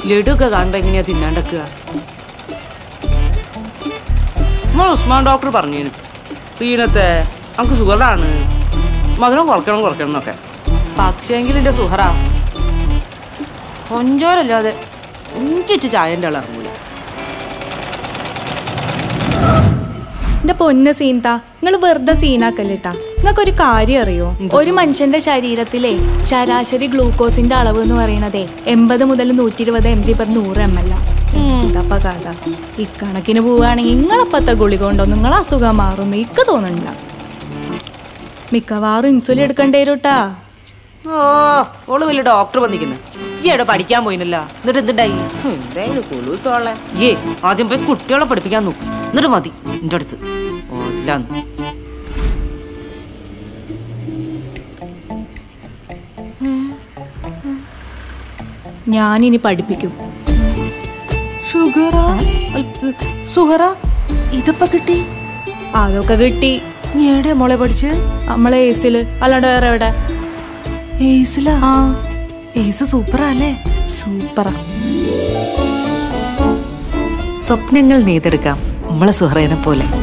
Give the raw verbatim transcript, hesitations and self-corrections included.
ലഡുക്കെ കാണുമ്പോ എങ്ങനെയാ തിന്നാണ്ടക്കുക? നമ്മൾ ഉസ്മാൻ ഡോക്ടർ പറഞ്ഞു സീനത്തെ നമുക്ക് ഷുഗറാണ്, മധുരം കുറയ്ക്കണം കുറയ്ക്കണം എന്നൊക്കെ. പക്ഷേങ്കിൽ എൻ്റെ സുഹറ കൊഞ്ചോരല്ലാതെ എനിക്കിച്ച് ചായൻ്റെ ആൾ ഇറങ്ങൂല. എന്റെ പൊന്ന് സീൻതാ, നിങ്ങൾ വെറുതെ സീനാക്കല്ലേട്ടാ. നിങ്ങൾക്കൊരു കാര്യം അറിയോ? ഒരു മനുഷ്യന്റെ ശരീരത്തിലെ ശരാശരി ഗ്ലൂക്കോസിന്റെ അളവ് എന്ന് പറയണതേ എൺപത് മുതൽ നൂറ്റി ഇരുപത് എം ജി പെർ നൂറ് എം എൽ ആ. ഇതപ്പ കഥ ഇക്കണക്കിന് പോവുകയാണെങ്കിൽ നിങ്ങളപ്പത്തെ ഗുളിക കൊണ്ടോ നിങ്ങൾ അസുഖം മാറുന്നു ഇക്ക് തോന്നണില്ല. മിക്കവാറും ഇൻസുലിൻ എടുക്കേണ്ടി വരൂട്ടാ. ഓ ഓള് വലിയ ഡോക്ടർ വന്നിരിക്കുന്നു. ഈ എവിടെ പഠിക്കാൻ പോയിനല്ല, എന്നിട്ട് എന്തുണ്ടായി? എന്തായാലും കൊളൂസോളെ ഏ ആദ്യം പോയി കുട്ടികളെ പഠിപ്പിക്കാൻ നോക്കും, എന്നിട്ട് മതി എൻ്റെ അടുത്ത് ഓല്ലാന്ന്. ഞാനിനി പഠിപ്പിക്കും. ഷുഗറാ സുഹറ ഇതപ്പ കിട്ടി? അതൊക്കെ കിട്ടി. നീ എവിടെയാ മോളെ പഠിച്ച്? നമ്മളെ ഏസില്, അല്ലാണ്ട് വേറെ എവിടെ? ഏസിലാ? ആ ഏസ് സൂപ്പറാ അല്ലേ? സൂപ്പറാ. സ്വപ്നങ്ങൾ നെയ്തെടുക്കാം നമ്മളെ സുഹറേനെ പോലെ.